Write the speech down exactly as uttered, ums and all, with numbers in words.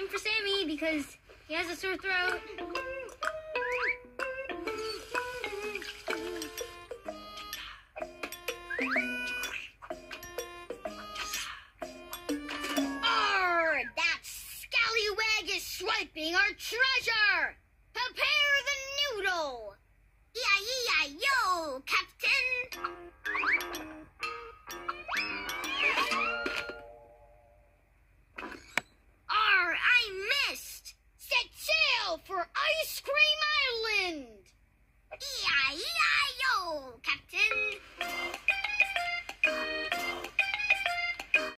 Same for Sammy because he has a sore throat. Arr! That scallywag is swiping our treasure! Prepare the noodle!